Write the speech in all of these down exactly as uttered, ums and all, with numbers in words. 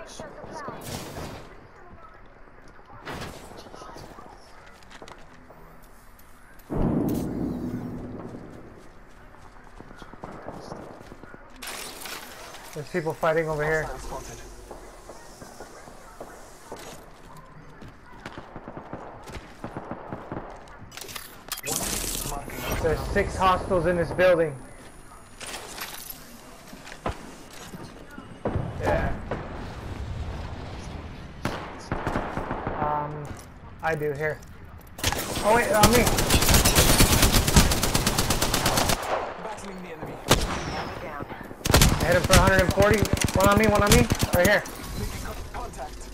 There's people fighting over here. There's six hostiles in this building. Yeah. Um, I do here. Oh wait, on me. Battling the enemy. I hit him for one hundred forty. One on me, one on me. Right here. Making contact.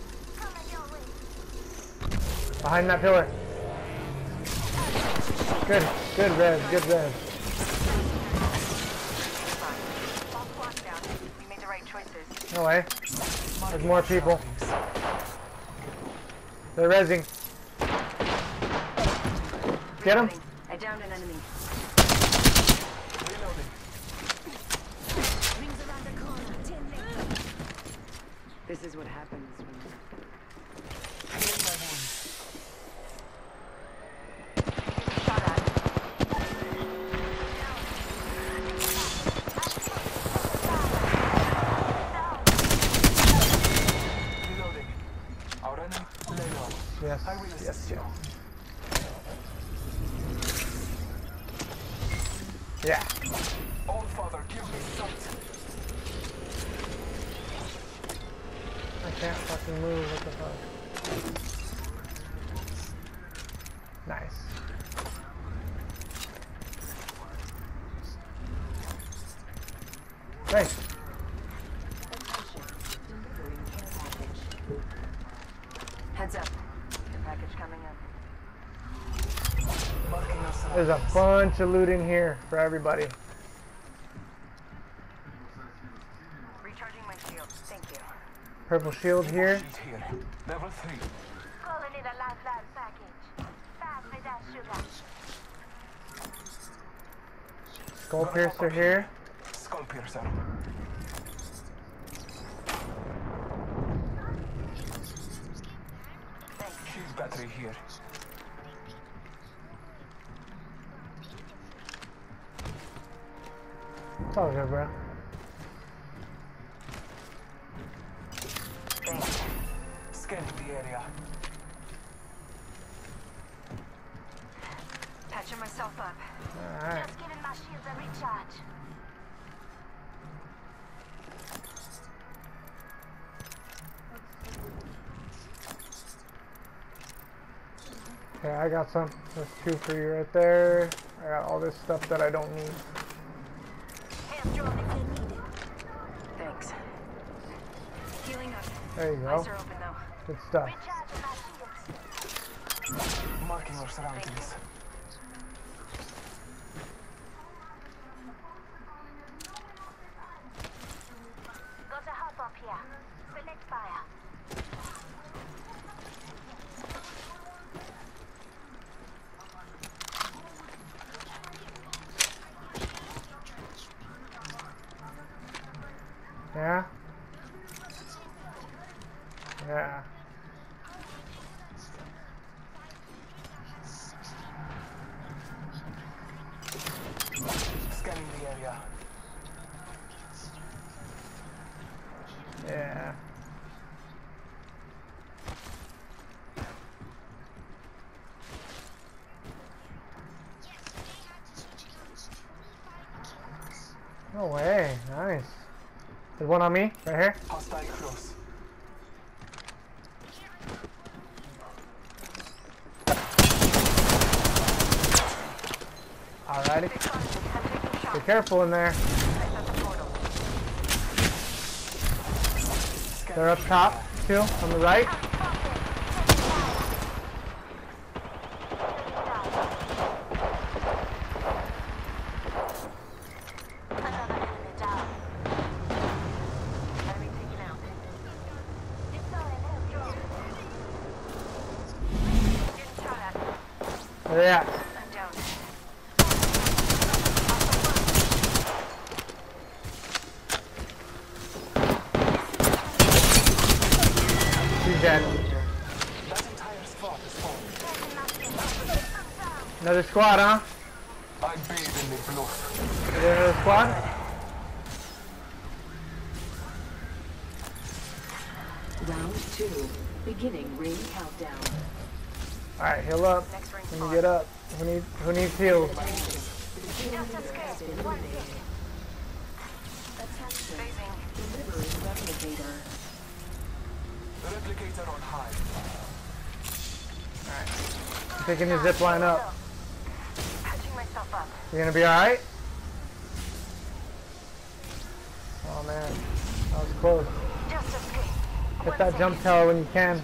Behind that pillar. Good, good red, good red. We made the right choices. No way. There's more people. They're rezzing. Get him. I downed an enemy. Reloading. Rings around the corner. Ten left. This is what happens when Healing my wounds. shot at. Reloading. Our enemy. Lay low. Yes, I will yes, assist yes. you. Yeah. All Father, give me sight. I can't fucking move. What the fuck? Nice. Nice. Heads up. The package coming up. Marking our There's a surroundings. bunch of loot in here for everybody. Recharging my shield. Thank you. Purple shield here. Sheet here. Level three. Calling in a lifeline package. Five with that sugar. Skull piercer here. Skull piercer. Shield battery here. It's all good, bro. Thanks. Scanning the area. Patching myself up. Alright. Just giving my shields a recharge. Okay, I got some. There's two for you right there. I got all this stuff that I don't need. Hands drawn if you need it. Thanks. Healing up. There you go. Eyes are open though. Good stuff. Recharging my shields. Marking our surroundings. Got a hop up here. Select fire. Yeah? Yeah. Scanning the area. Yeah. No way. Nice. There's one on me, right here. Hostile close. Alrighty. I'm taking shots. Be careful in there. I set the portal. They're up top, too, on the right. Another enemy down. Enemy taken out. Deploying help drone. Getting shot at. Where they at? I'm down. He's dead. That entire spot is falling. Another squad, huh? I bathe in the blood. Is there another squad? Round two. Beginning ring countdown. Alright, heal up. Next ring Let me spawn. get up. Who needs, who needs heals? Attention. Delivering replicator. Replicator on high. I'm picking the zip line up. Patching myself up. You gonna be alright? Oh man, that was close. Just escape. Hit that jump tower when you can.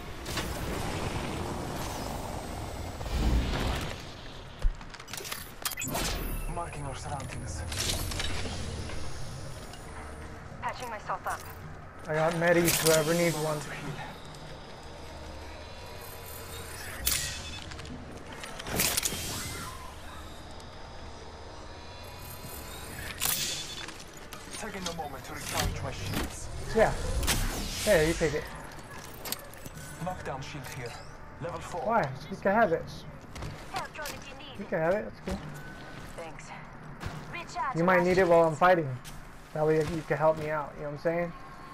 Marking our surroundings. Patching myself up. I got medis, whoever needs one. To heal. Taking a moment to recharge my shields. Yeah. Hey, you take it. Knockdown shield here. Level four. Why? You can have it. Help drone if you need You it. can have it. That's cool. Thanks. Recharge. You might need it while I'm fighting. That way you can help me out. You know what I'm saying?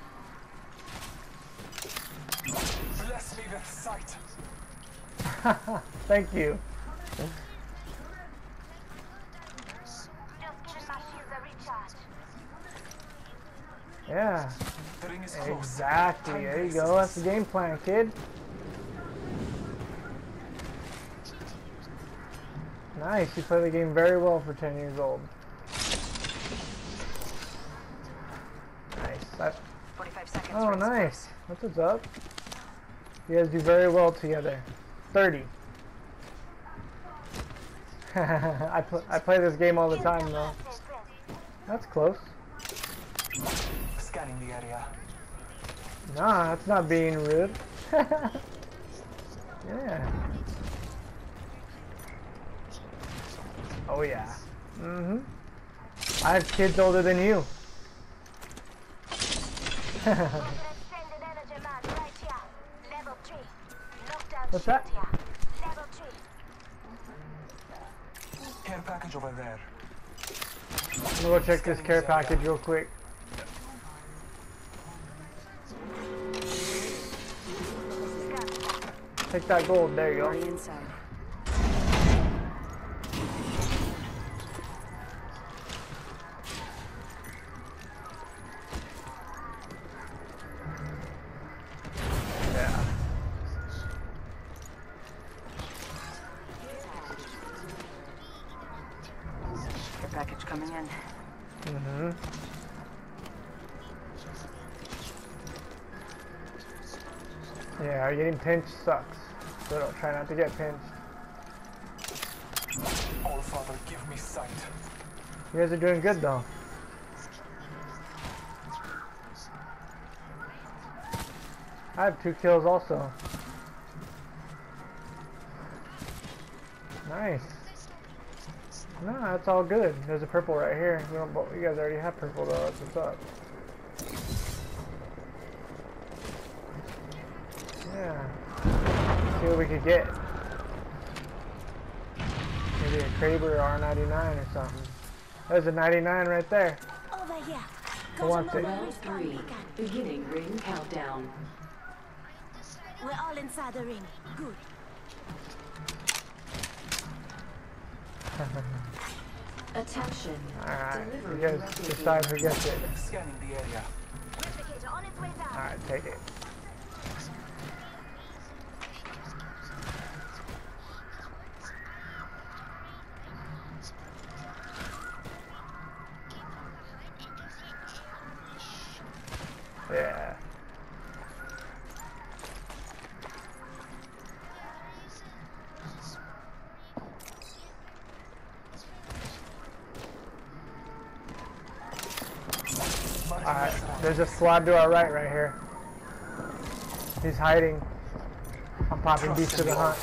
Bless me with sight. Thank you. Just giving my shields a recharge. Yeah. The ring is close. Exactly. Time There you races. go. That's the game plan, kid. Nice. You play the game very well for ten years old. Nice. That, forty-five seconds. oh, ring nice. That's what's up. You guys do very well together. thirty. I, pl I play this game all the time, though. That's close. Scanning the area. Nah, that's not being rude. Yeah. Oh yeah. Mm-hmm. I have kids older than you. There's an extended energy mag right here. Level three. Knockdown What's shield that? here. Level three. Care package over there. I'm gonna go check this care package real quick. Take that gold. There you go. Already inside. Yeah. Care package coming in. Mm-hmm. Yeah, getting pinched sucks. So don't try not to get pinched. All Father, give me sight. You guys are doing good though. I have two kills also. Nice. No, that's all good. There's a purple right here. You, don't, you guys already have purple though. That's what's up. Yeah. See what we could get. Maybe a Kraber R ninety-nine or something. There's a ninety-nine right there. Over here. Who wants it? Round three. Beginning ring countdown. We're all inside the ring. Good. Attention. Alright, you Delivering guys replicator. decide who gets it. Scanning the area. Replicator on its way down. Alright, take it. Yeah. Alright, there's a squad to our right right here. He's hiding. I'm popping beast to the hunt.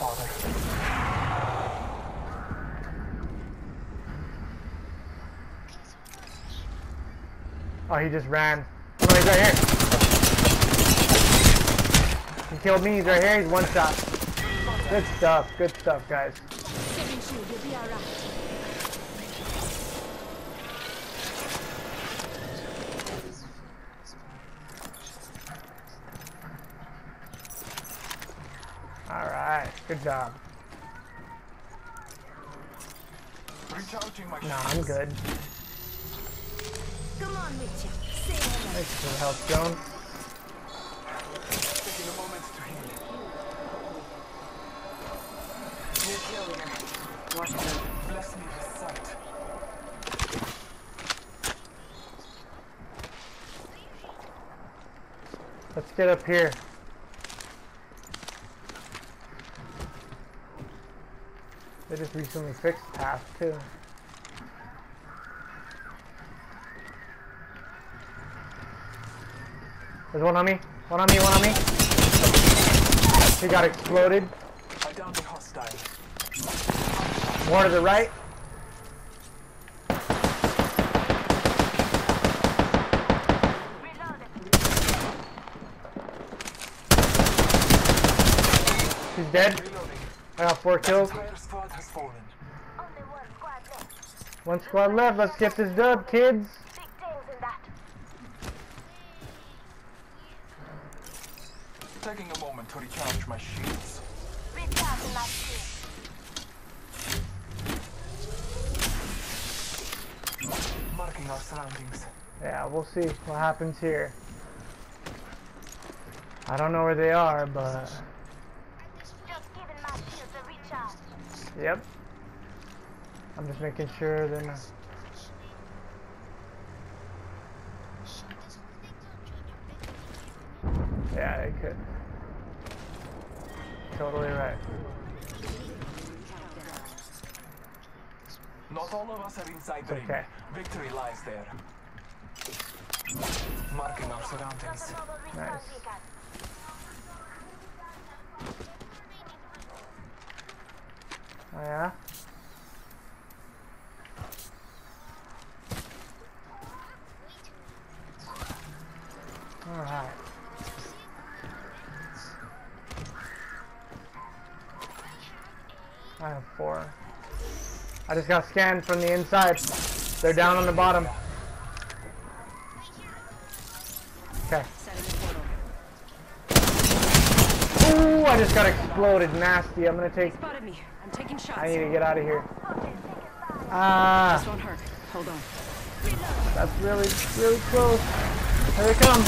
Oh, he just ran. Oh, no, he's right here. He killed me. He's right here. He's one shot. Good stuff. Good stuff, guys. Giving you, you'll be alright. Alright. Good job. Recharging my Nah, I'm shields. good. Come on, Mitya. Say hello. Thanks for the health, Joan. Taking a moment to heal. New kill leader. Watch the Bless me with sight. Let's get up here. They just recently fixed path too. There's one on me. One on me. One on me. He got exploded. I downed the hostile. More to the right. He's dead. Reloading. I got four kills. Entire squad has fallen. Only one squad left. One squad left. Let's get this dub, kids. Big things in that. Taking a moment to recharge my shields. Recharging my shield. Marking our surroundings. Yeah, we'll see what happens here. I don't know where they are, but Just giving my shield a recharge. yep. I'm just making sure they're not. Yeah, they could. Totally right. Not all of us are inside the ring. Okay. Victory lies there. Marking our surroundings. Just a mobile recon Nice. beacon. Oh yeah? Alright. I have four. I just got scanned from the inside. They're down on the bottom. Okay. Ooh, I just got exploded nasty. I'm gonna take... Spotted me. I'm taking shots. I need to get out of here. Okay, take it back. Ah, This won't hurt. Hold on. that's really, really close. Here they come.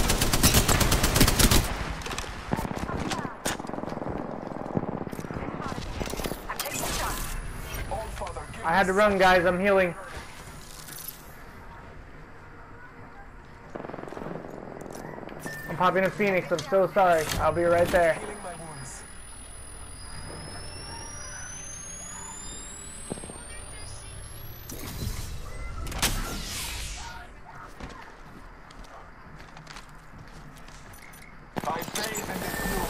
I'm taking shots. All father, give I had to me run, guys. I'm healing. I'm popping a Phoenix. I'm so sorry. I'll be right there. healing my wounds. I bathe in this blue.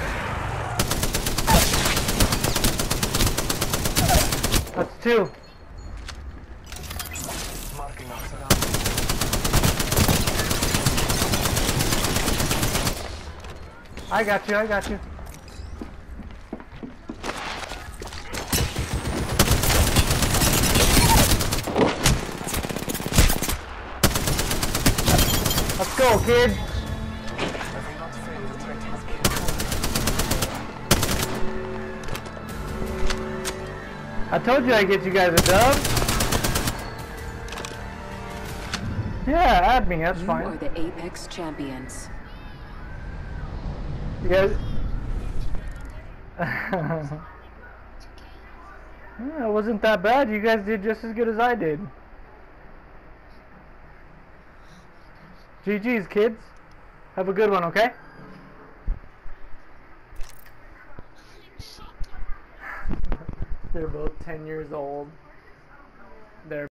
That's two. Marking our surroundings. I got you. I got you. Let's go, kids. I will not fail to threat his kin. I told you I'd get you guys a dub. Yeah, add me. That's You fine. are the Apex champions. You guys. Yeah, it wasn't that bad. You guys did just as good as I did. G G's, kids. Have a good one, okay? They're both ten years old. They're